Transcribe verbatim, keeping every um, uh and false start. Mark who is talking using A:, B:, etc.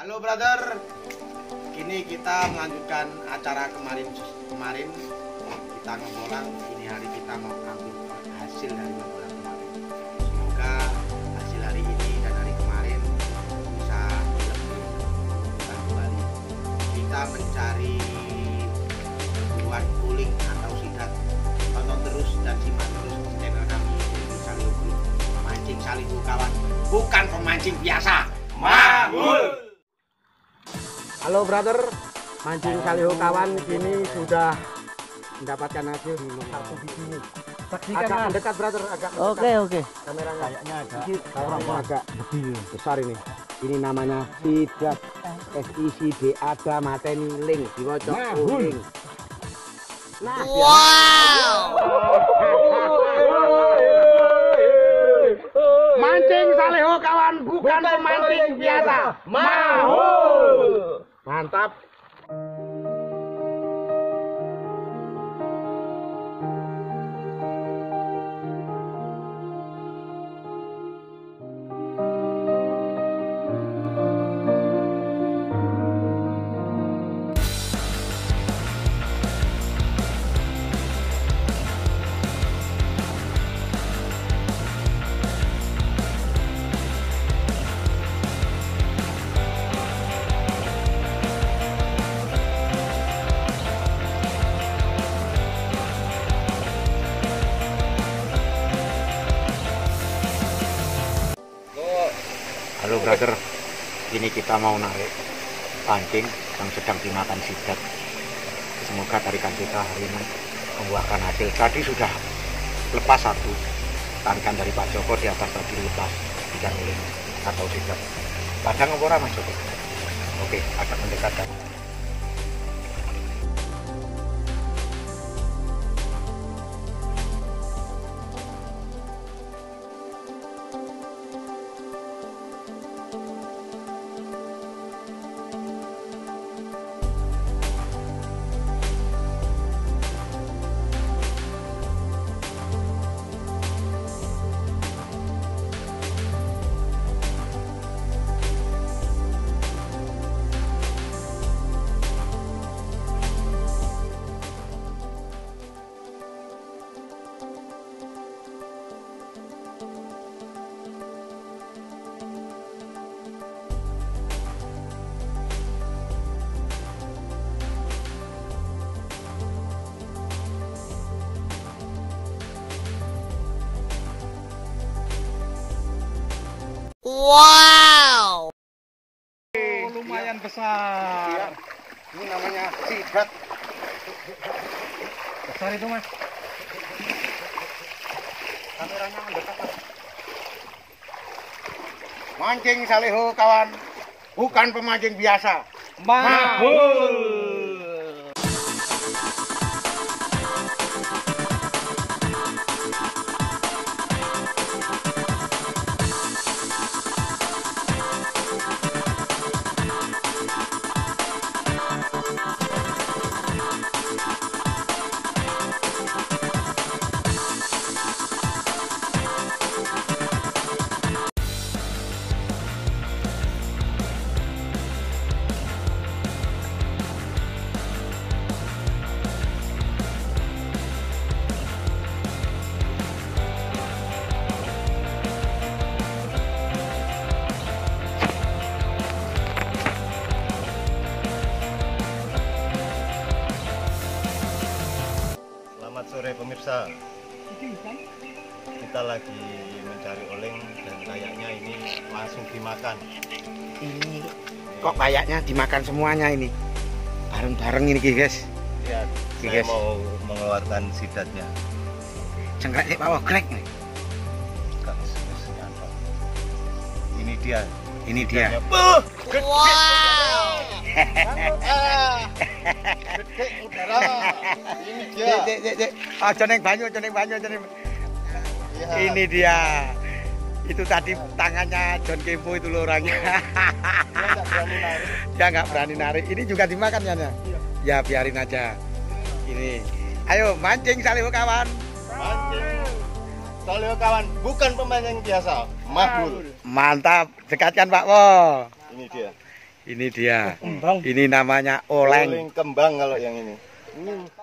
A: Halo brother, kini kita melanjutkan acara kemarin kemarin kita ngebolang. Ini hari kita mau ambil hasil dari ngebolang kemarin. Semoga hasil hari ini dan hari kemarin bisa lebih kembali. Kita mencari perburuan kuling atau sidat. Tonton terus dan simak terus channel kami di Salihu Group. Mancing Salihu kawan, bukan pemancing biasa. Mahul.
B: Halo brother, mancing Salihu kawan kini sudah mendapatkan hasil satu biji. Saksikan agak mendekat brother, agak mendekat.
C: Oke oke.
B: Kameranya kayaknya agak kayaknya agak lebih besar ini. Ini namanya sidat S I C D ada mateni ling diwacok kuning. Nah, wow. Mancing Salihu kawan, bukan pemancing biasa. Mahul. Mantap.
A: Halo brother, ini kita mau narik pancing yang sedang dimakan sidat. Semoga tarikan kita hari ini membuahkan hasil. Tadi sudah lepas satu, tarikan dari Pak Joko di atas tadi lepas ikan uling atau sidat. Padang apa ora Mas Joko? Oke, agak mendekatkan.
C: Wow.
B: Oh, lumayan besar.
A: Ya, ini namanya sidat.
B: Besar itu Mas.
A: Kameranya mendekat Mas. Mancing Salihu kawan, bukan pemancing biasa.
B: Mahul.
D: Selamat sore pemirsa, kita lagi mencari oleng dan kayaknya ini langsung dimakan.
A: Ini kok kayaknya dimakan semuanya ini. Bareng-bareng ini guys.
D: Lihat,
A: Oke,
D: saya
A: guys.
D: mau mengeluarkan sidatnya.
A: Cengkrek nih bawa krek nih.
D: Kak, wis nyantol. Ini dia.
A: Ini dia.
D: Sidanya. Buh, gede.
C: Wow.
D: Ah, gede udara. Ini dia.
A: Cek cek cek cek. Aja ning banyu, aja ning banyu, aja ning.
D: Ya.
A: Ini dia. Itu tadi tangannya John Kempo itu loh orangnya.
D: Dia nggak berani narik.
A: Dia nggak berani narik. Ini juga dimakan ya? Ya biarin aja. Ini. Ayo mancing Salihu kawan.
D: Mancing Salihu kawan, bukan pemancing biasa. Mahul.
A: Mantap. Dekatkan Pak Wo.
D: Ini dia.
A: Ini dia.
B: Kembang.
A: Ini namanya oleng.
D: Oleng kembang kalau yang ini.
B: Ini